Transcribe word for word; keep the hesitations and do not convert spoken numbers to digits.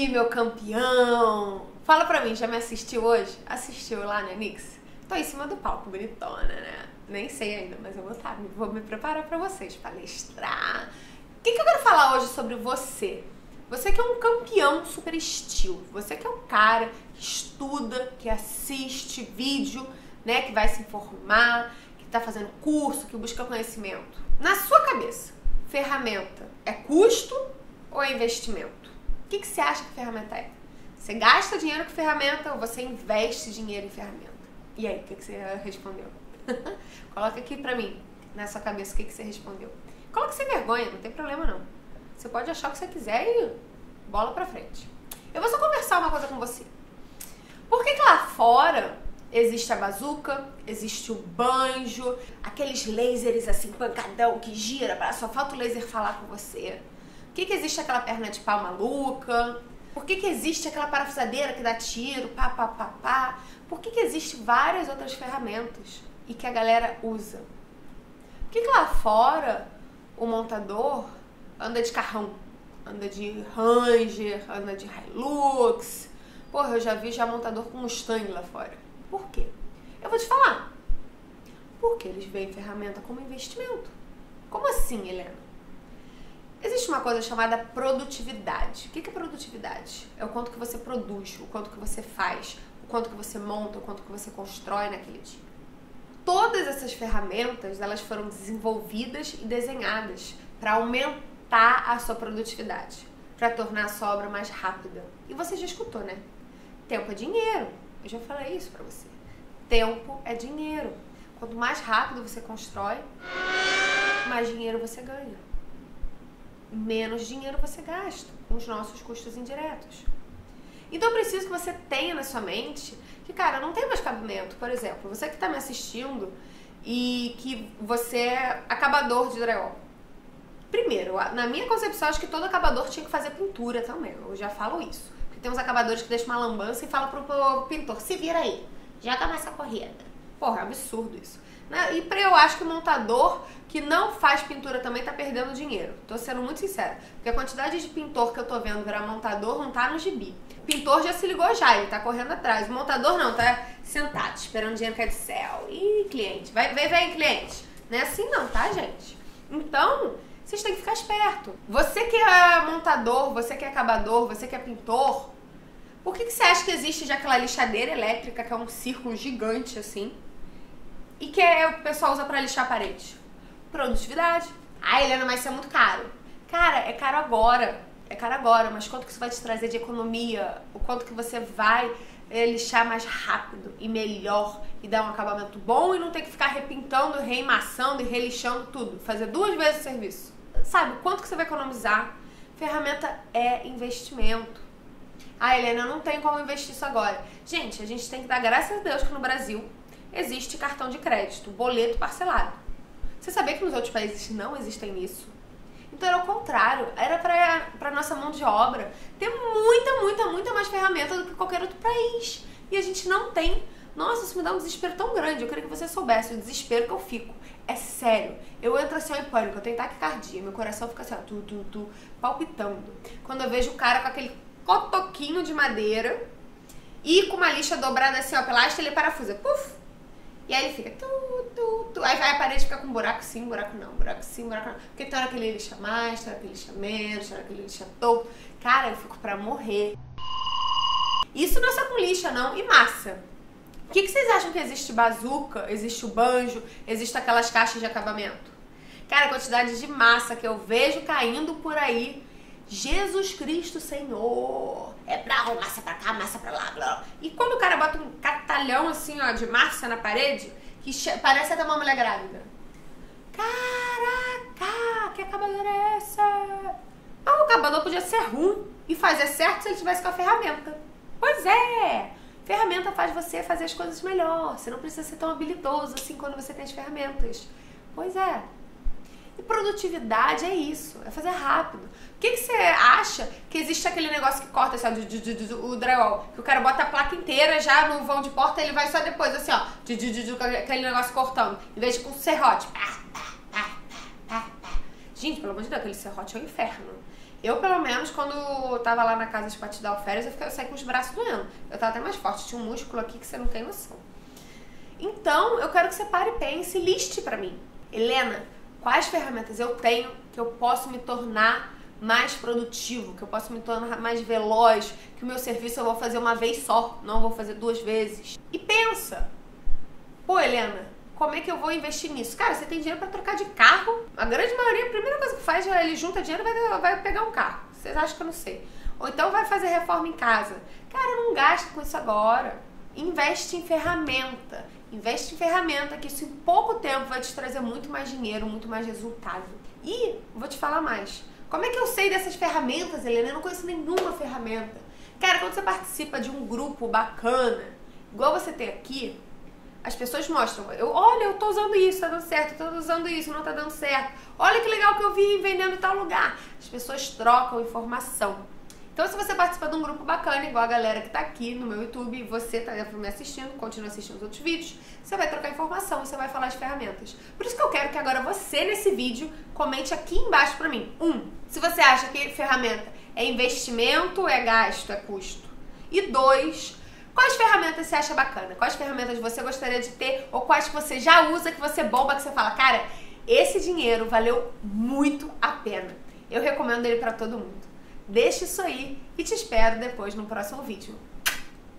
aí, meu campeão? Fala pra mim, já me assistiu hoje? Assistiu lá na Nix? Tô em cima do palco, bonitona, né? Nem sei ainda, mas eu vou estar, vou me preparar pra vocês, palestrar. O que, que eu quero falar hoje sobre você? Você que é um campeão super estilo, você que é um cara que estuda, que assiste vídeo, né, que vai se informar, que tá fazendo curso, que busca conhecimento. Na sua cabeça, ferramenta é custo ou é investimento? O que, que você acha que ferramenta é? Você gasta dinheiro com ferramenta ou você investe dinheiro em ferramenta? E aí, o que, que você respondeu? Coloca aqui pra mim, na sua cabeça, o que, que você respondeu. Coloca sem vergonha, não tem problema não. Você pode achar o que você quiser e bola pra frente. Eu vou só conversar uma coisa com você. Por que que lá fora existe a bazuca, existe o banjo, aqueles lasers assim, pancadão, que gira, só falta o laser falar com você? Por que que existe aquela perna de pau maluca? Por que que existe aquela parafusadeira que dá tiro, pá, pá, pá, pá? Por que que existe várias outras ferramentas e que a galera usa? Por que que lá fora o montador anda de carrão? Anda de Ranger, anda de Hilux. Porra, eu já vi já montador com Mustang lá fora. Por quê? Eu vou te falar. Porque eles veem ferramenta como investimento. Como assim, Helena? Existe uma coisa chamada produtividade. O que é produtividade? É o quanto que você produz, o quanto que você faz, o quanto que você monta, o quanto que você constrói naquele dia. Todas essas ferramentas, elas foram desenvolvidas e desenhadas para aumentar a sua produtividade, para tornar a sua obra mais rápida. E você já escutou, né? Tempo é dinheiro. Eu já falei isso para você. Tempo é dinheiro. Quanto mais rápido você constrói, mais dinheiro você ganha. Menos dinheiro você gasta com os nossos custos indiretos. Então eu preciso que você tenha na sua mente que, cara, não tem mais cabimento. Por exemplo, você que está me assistindo e que você é acabador de drywall. Primeiro, na minha concepção, acho que todo acabador tinha que fazer pintura também. Eu já falo isso. Porque tem uns acabadores que deixam uma lambança e falam pro, pro pintor, se vira aí, joga mais essa corrida. Porra, é absurdo isso. E pra eu acho que o montador que não faz pintura também tá perdendo dinheiro. Tô sendo muito sincera. Porque a quantidade de pintor que eu tô vendo virar montador não tá no gibi. O pintor já se ligou já, ele tá correndo atrás. O montador não, tá sentado, esperando dinheiro cair do céu. Ih, cliente, vai, vem, vem, cliente. Não é assim não, tá, gente? Então, vocês têm que ficar esperto. Você que é montador, você que é acabador, você que é pintor, por que que você acha que existe já aquela lixadeira elétrica, que é um círculo gigante assim, e que é, o pessoal usa pra lixar a parede? Produtividade. Ah, Helena, mas isso é muito caro. Cara, é caro agora. É caro agora, mas quanto que isso vai te trazer de economia? O quanto que você vai é, lixar mais rápido e melhor e dar um acabamento bom e não ter que ficar repintando, reemassando e relixando tudo. Fazer duas vezes o serviço. Sabe, quanto que você vai economizar? Ferramenta é investimento. Ah, Helena, eu não tenho como investir isso agora. Gente, a gente tem que dar graças a Deus que no Brasil existe cartão de crédito, boleto parcelado. Você sabia que nos outros países não existem isso? Então era o contrário, era pra, pra nossa mão de obra ter muita, muita, muita mais ferramenta do que qualquer outro país. E a gente não tem. Nossa, isso me dá um desespero tão grande. Eu queria que você soubesse o desespero que eu fico. É sério. Eu entro assim ó, em pânico, eu tenho taquicardia, meu coração fica assim, ó, tu, tu, tu, palpitando. Quando eu vejo o cara com aquele cotoquinho de madeira e com uma lixa dobrada assim, ó, pela haste, ele parafusa. Puf! E aí ele fica tu, tu, tu. Aí vai a parede fica com buraco sim, buraco não, buraco sim, buraco não. Porque tem hora que ele lixa mais, tem hora que ele lixa menos, tem hora que ele lixa torto. Cara, eu fico pra morrer. Isso não é só com lixa, não. E massa. O que, que vocês acham que existe bazuca, existe o banjo, existe aquelas caixas de acabamento? Cara, a quantidade de massa que eu vejo caindo por aí. Jesus Cristo Senhor. É pra massa pra cá, massa pra lá, blá. E quando o cara bota um catalhão assim, ó, de massa na parede, que parece até uma mulher grávida. Caraca, que acabadora é essa? Ah, o acabador podia ser ruim e fazer certo se ele tivesse com a ferramenta. Pois é. Ferramenta faz você fazer as coisas melhor. Você não precisa ser tão habilidoso assim quando você tem as ferramentas. Pois é. E produtividade é isso, é fazer rápido. O que, que você acha que existe aquele negócio que corta, assim, ó, o drywall? Que o cara bota a placa inteira já no vão de porta, ele vai só depois, assim, ó, aquele negócio cortando. Em vez de com serrote. Gente, pelo amor de Deus, aquele serrote é um inferno. Eu, pelo menos, quando eu tava lá na casa de Patidal Férias, eu, fiquei, eu saí com os braços doendo. Eu tava até mais forte, tinha um músculo aqui que você não tem noção. Então, eu quero que você pare e pense e liste pra mim. Helena, quais ferramentas eu tenho que eu posso me tornar mais produtivo, que eu posso me tornar mais veloz, que o meu serviço eu vou fazer uma vez só, não vou fazer duas vezes. E pensa, pô, Helena, como é que eu vou investir nisso? Cara, você tem dinheiro pra trocar de carro? A grande maioria, a primeira coisa que faz é ele junta dinheiro e vai, vai pegar um carro. Vocês acham que eu não sei? Ou então vai fazer reforma em casa. Cara, não gasta com isso agora. Investe em ferramenta. Investe em ferramenta, que isso em pouco tempo vai te trazer muito mais dinheiro, muito mais resultado. E vou te falar mais. Como é que eu sei dessas ferramentas, Helena? Eu não conheço nenhuma ferramenta. Cara, quando você participa de um grupo bacana, igual você tem aqui, as pessoas mostram, eu, olha, eu tô usando isso, tá dando certo, eu tô usando isso, não tá dando certo. Olha que legal que eu vi vendendo em tal lugar. As pessoas trocam informação. Então, se você participa de um grupo bacana, igual a galera que tá aqui no meu YouTube, você tá me assistindo, continua assistindo os outros vídeos, você vai trocar informação, você vai falar de ferramentas. Por isso que eu quero que agora você, nesse vídeo, comente aqui embaixo pra mim. Um, se você acha que ferramenta é investimento, é gasto, é custo. E dois, quais ferramentas você acha bacana? Quais ferramentas você gostaria de ter ou quais que você já usa, que você bomba, que você fala, cara, esse dinheiro valeu muito a pena. Eu recomendo ele pra todo mundo. Deixa isso aí e te espero depois no próximo vídeo.